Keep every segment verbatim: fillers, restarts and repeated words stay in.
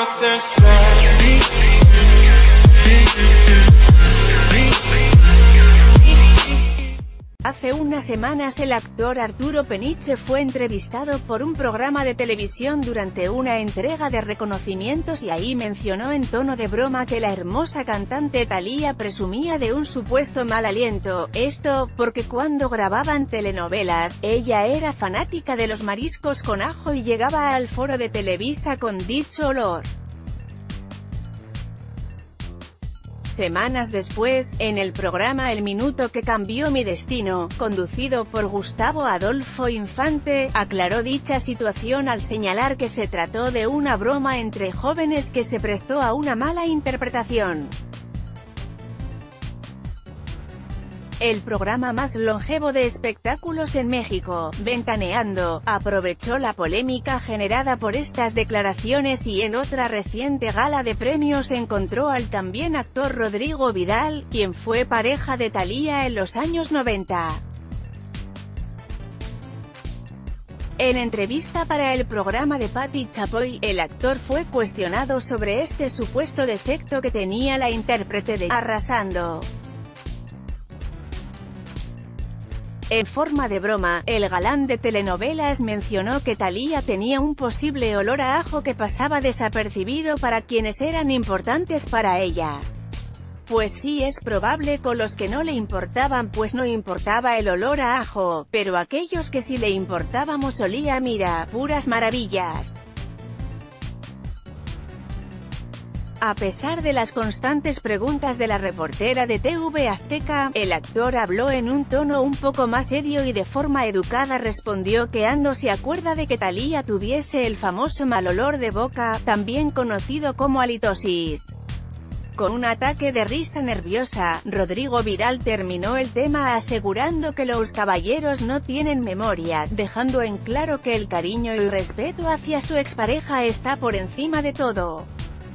Hace unas semanas el actor Arturo Peniche fue entrevistado por un programa de televisión durante una entrega de reconocimientos y ahí mencionó en tono de broma que la hermosa cantante Thalía presumía de un supuesto mal aliento, esto, porque cuando grababan telenovelas, ella era fanática de los mariscos con ajo y llegaba al foro de Televisa con dicho olor. Semanas después, en el programa El Minuto que Cambió Mi Destino, conducido por Gustavo Adolfo Infante, aclaró dicha situación al señalar que se trató de una broma entre jóvenes que se prestó a una mala interpretación. El programa más longevo de espectáculos en México, Ventaneando, aprovechó la polémica generada por estas declaraciones y en otra reciente gala de premios encontró al también actor Rodrigo Vidal, quien fue pareja de Thalía en los años noventa. En entrevista para el programa de Pati Chapoy, el actor fue cuestionado sobre este supuesto defecto que tenía la intérprete de Arrasando. En forma de broma, el galán de telenovelas mencionó que Thalía tenía un posible olor a ajo que pasaba desapercibido para quienes eran importantes para ella. Pues sí, es probable con los que no le importaban pues no importaba el olor a ajo, pero aquellos que sí le importábamos olía, mira, puras maravillas. A pesar de las constantes preguntas de la reportera de T V Azteca, el actor habló en un tono un poco más serio y de forma educada respondió que Ando se acuerda de que Thalía tuviese el famoso mal olor de boca, también conocido como halitosis. Con un ataque de risa nerviosa, Rodrigo Vidal terminó el tema asegurando que los caballeros no tienen memoria, dejando en claro que el cariño y respeto hacia su expareja está por encima de todo.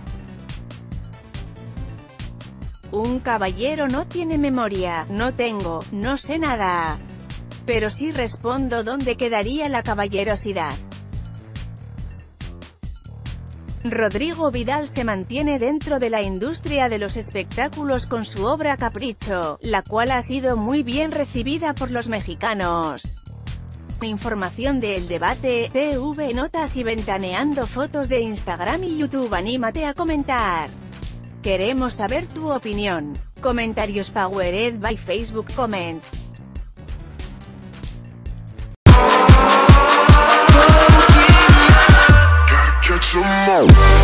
Un caballero no tiene memoria, no tengo, no sé nada. Pero sí respondo dónde quedaría la caballerosidad. Rodrigo Vidal se mantiene dentro de la industria de los espectáculos con su obra Capricho, la cual ha sido muy bien recibida por los mexicanos. Información de El Debate, T V Notas y Ventaneando, fotos de Instagram y YouTube. Anímate a comentar. Queremos saber tu opinión. Comentarios powered by Facebook Comments. Gotta catch 'em all.